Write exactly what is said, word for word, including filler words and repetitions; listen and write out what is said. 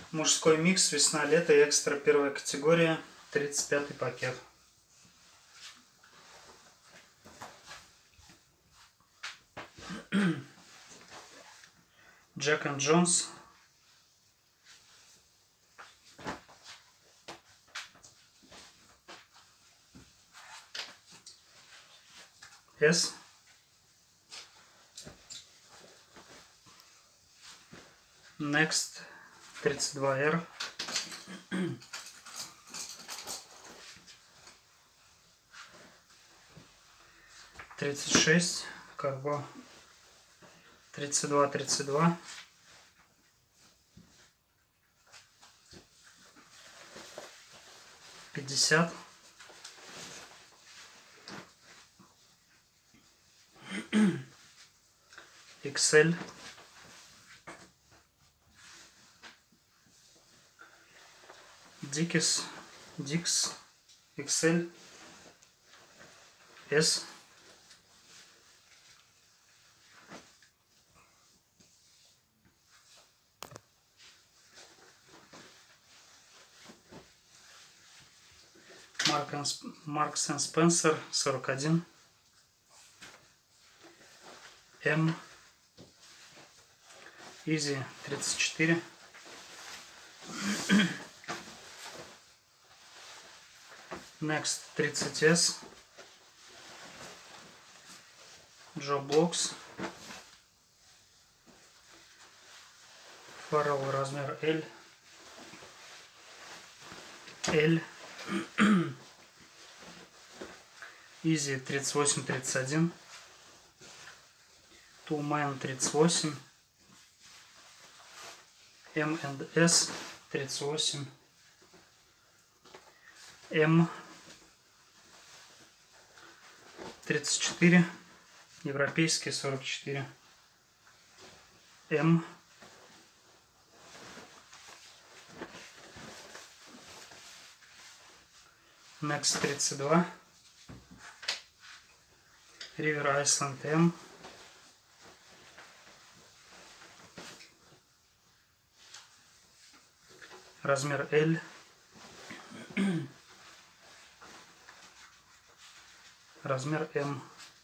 Мужской микс, весна-лето, экстра, первая категория, тридцать пятый пакет. Jack and Jones. S. Next тридцать два эр. тридцать шесть, Cargo. тридцать два тридцать два. пятьдесят. икс эль. Dickies, Dix, икс эль, S. Marks and Spencer сорок один. M. Easy тридцать четыре. Next тридцать эс. Joe Bloggs. Farrell размер L. L. Easy тридцать восемь тридцать один. Two Man тридцать восемь. эм энд эс тридцать восемь. M тридцать четыре. Европейский сорок четыре. M. Next тридцать два. River Island M. Размер L. Размер M.